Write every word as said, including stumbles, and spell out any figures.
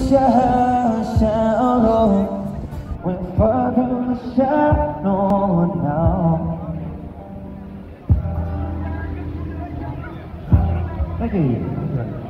shadow, we're far from the shadow now. Thank you.